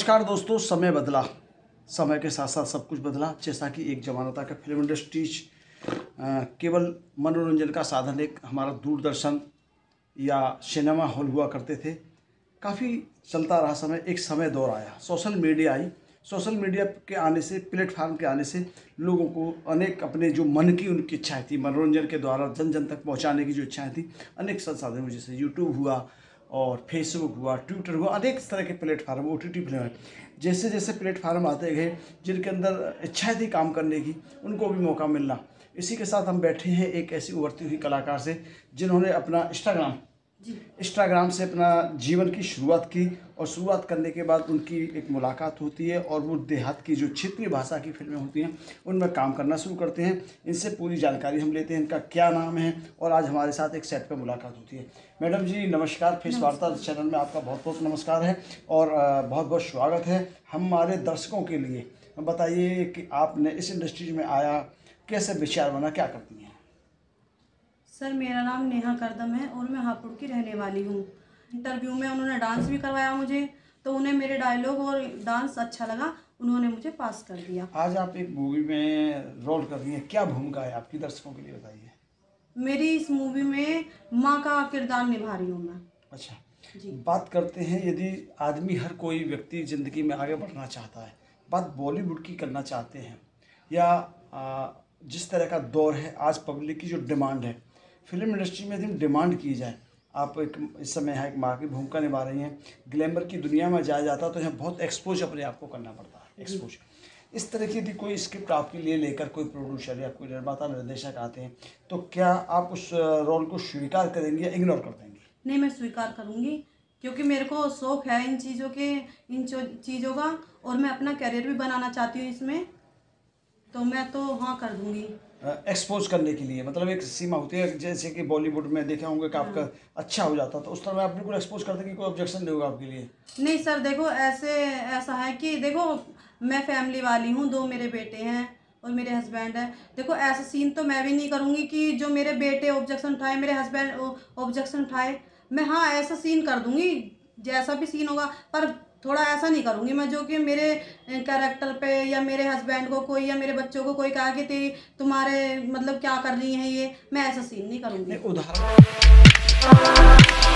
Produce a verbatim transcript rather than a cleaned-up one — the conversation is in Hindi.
नमस्कार दोस्तों, समय बदला, समय के साथ साथ सब कुछ बदला। जैसा कि एक ज़माना था कि फिल्म इंडस्ट्रीज केवल मनोरंजन का साधन एक हमारा दूरदर्शन या सिनेमा हॉल हुआ करते थे। काफ़ी चलता रहा समय, एक समय दौर आया, सोशल मीडिया आई। सोशल मीडिया के आने से, प्लेटफार्म के आने से लोगों को अनेक अपने जो मन की उनकी इच्छाएँ थी, मनोरंजन के द्वारा जन जन तक पहुंचाने की जो इच्छाएँ थी, अनेक संसाधनों जैसे यूट्यूब हुआ और फेसबुक हुआ, ट्विटर हुआ, अनेक तरह के platform, O T T platform, जैसे जैसे प्लेटफार्म आते गए, जिनके अंदर इच्छाएँ थी काम करने की, उनको भी मौका मिलना। इसी के साथ हम बैठे हैं एक ऐसी उभरती हुई कलाकार से जिन्होंने अपना इंस्टाग्राम इंस्टाग्राम से अपना जीवन की शुरुआत की, और शुरुआत करने के बाद उनकी एक मुलाकात होती है और वो देहात की जो क्षेत्रीय भाषा की फिल्में होती हैं उनमें काम करना शुरू करते हैं। इनसे पूरी जानकारी हम लेते हैं, इनका क्या नाम है, और आज हमारे साथ एक सेट पर मुलाकात होती है। मैडम जी नमस्कार, फेस वार्ता चैनल में आपका बहुत बहुत नमस्कार है और बहुत बहुत स्वागत है। हमारे दर्शकों के लिए बताइए कि आपने इस इंडस्ट्री में आया, कैसे विचार बना, क्या करती हैं? सर मेरा नाम नेहा करदम है और मैं हापुड़ की रहने वाली हूँ। इंटरव्यू में उन्होंने डांस भी करवाया मुझे, तो उन्हें मेरे डायलॉग और डांस अच्छा लगा, उन्होंने मुझे पास कर दिया। आज आप एक मूवी में रोल कर रही हैं, क्या भूमिका है आपकी, दर्शकों के लिए बताइए। मेरी इस मूवी में माँ का किरदार निभा रही हूँ मैं। अच्छा जी। बात करते हैं, यदि आदमी, हर कोई व्यक्ति ज़िंदगी में आगे बढ़ना चाहता है, बात बॉलीवुड की करना चाहते हैं या आ, जिस तरह का दौर है आज, पब्लिक की जो डिमांड है, फिल्म इंडस्ट्री में यदि डिमांड की जाए, आप एक इस समय यहाँ एक माँ की भूमिका निभा रही हैं, ग्लैमर की दुनिया में जाया जाता है तो यहाँ बहुत एक्सपोज अपने आप को करना पड़ता है, एक्सपोज। इस तरह की यदि कोई स्क्रिप्ट आपके लिए लेकर कोई प्रोड्यूसर या कोई निर्माता निर्देशक आते हैं तो क्या आप उस रोल को स्वीकार करेंगे या इग्नोर कर देंगे? नहीं, मैं स्वीकार करूँगी, क्योंकि मेरे को शौक है इन चीज़ों के इन चीज़ों का, और मैं अपना करियर भी बनाना चाहती हूँ इसमें, तो मैं तो हाँ कर दूँगी। एक्सपोज करने के लिए मतलब एक सीमा होती है, जैसे कि बॉलीवुड में देखे होंगे कि आपका अच्छा हो जाता तो उस तरह आप बिल्कुल एक्सपोज करते कि कोई ऑब्जेक्शन नहीं होगा आपके लिए? नहीं सर, देखो ऐसे ऐसा है कि देखो मैं फैमिली वाली हूँ, दो मेरे बेटे हैं और मेरे हस्बैंड है। देखो ऐसा सीन तो मैं भी नहीं करूँगी कि जो मेरे बेटे ऑब्जेक्शन उठाए, मेरे हस्बैंड ऑब्जेक्शन उठाए। मैं हाँ ऐसा सीन कर दूँगी, जैसा भी सीन होगा, पर थोड़ा ऐसा नहीं करूँगी मैं जो कि मेरे कैरेक्टर पे या मेरे हस्बैंड को कोई या मेरे बच्चों को कोई कहा कि तेरी तुम्हारे मतलब क्या कर रही हैं ये, मैं ऐसा सीन नहीं करूँगी। उदाहरण